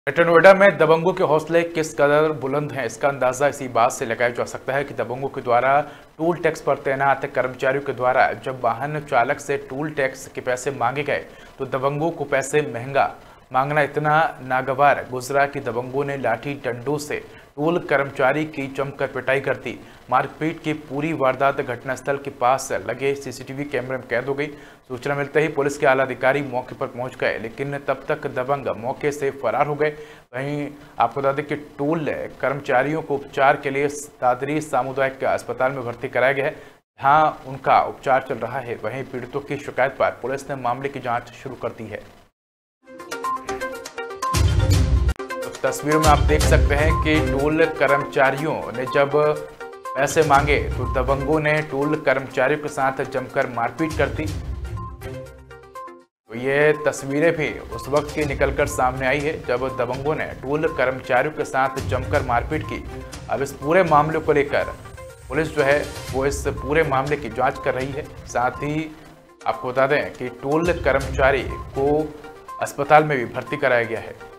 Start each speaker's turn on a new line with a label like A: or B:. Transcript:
A: Greater Noida में दबंगों के हौसले किस कदर बुलंद हैं, इसका अंदाजा इसी बात से लगाया जा सकता है कि दबंगों के द्वारा टोल टैक्स पर तैनात कर्मचारियों के द्वारा जब वाहन चालक से टोल टैक्स के पैसे मांगे गए तो दबंगों को पैसे महंगा मांगना इतना नागवार गुजरा कि दबंगों ने लाठी डंडों से टोल कर्मचारी की जमकर पिटाई कर दी। मारपीट की पूरी वारदात घटनास्थल के पास लगे सीसीटीवी कैमरे में कैद हो गई। सूचना मिलते ही पुलिस के आला अधिकारी मौके पर पहुंच गए, लेकिन तब तक दबंग मौके से फरार हो गए। वहीं आपको बता दें कि टोल कर्मचारियों को उपचार के लिए दादरी सामुदायिक अस्पताल में भर्ती कराया गया है, जहाँ उनका उपचार चल रहा है। वहीं पीड़ितों की शिकायत पर पुलिस ने मामले की जाँच शुरू कर दी है। तस्वीरों में आप देख सकते हैं कि टोल कर्मचारियों ने जब पैसे मांगे तो दबंगों ने टोल कर्मचारियों के साथ जमकर मारपीट कर दी। तो ये तस्वीरें भी उस वक्त की निकलकर सामने आई है जब दबंगों ने टोल कर्मचारियों के साथ जमकर मारपीट की। अब इस पूरे मामले को लेकर पुलिस जो है वो इस पूरे मामले की जांच कर रही है। साथ ही आपको बता दें कि टोल कर्मचारी को अस्पताल में भी भर्ती कराया गया है।